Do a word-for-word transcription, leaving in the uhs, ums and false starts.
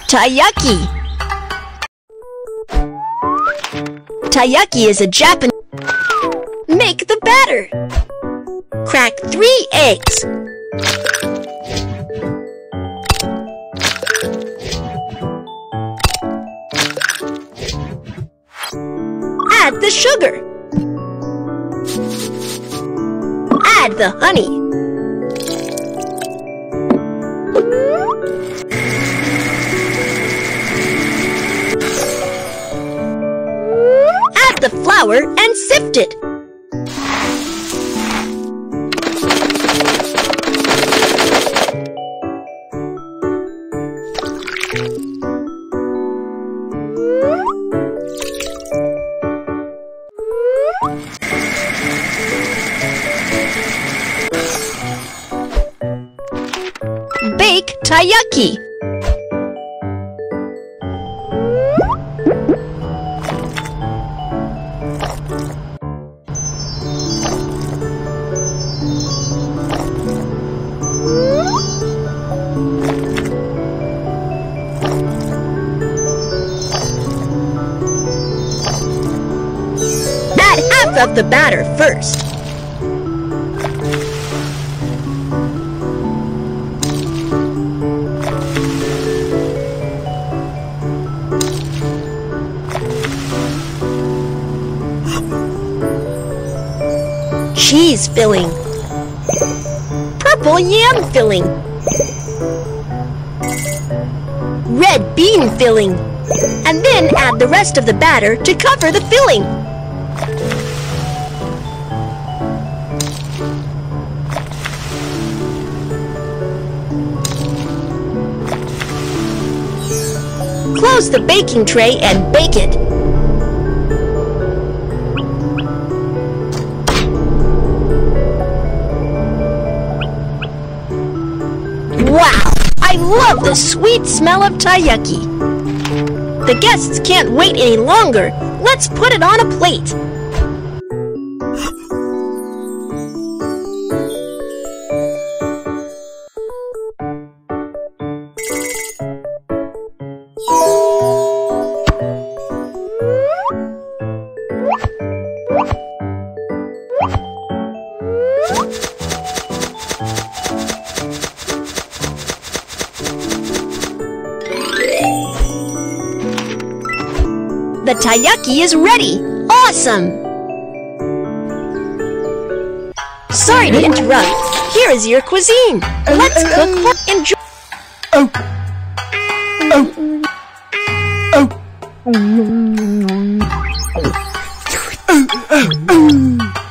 Taiyaki. Taiyaki is a Japanese. Make the batter. Crack three eggs. Add the sugar. Add the honey. Add the flour and sift it. Bake taiyaki. Add half of the batter first. Cheese filling. Purple yam filling. Red bean filling. And then add the rest of the batter to cover the filling. Close the baking tray and bake it. Wow! I love the sweet smell of taiyaki. The guests can't wait any longer. Let's put it on a plate. The taiyaki is ready! Awesome! Sorry to interrupt. Here is your cuisine. Let's cook for enjoy. Oh! Oh! Oh! Oh! Oh! Oh!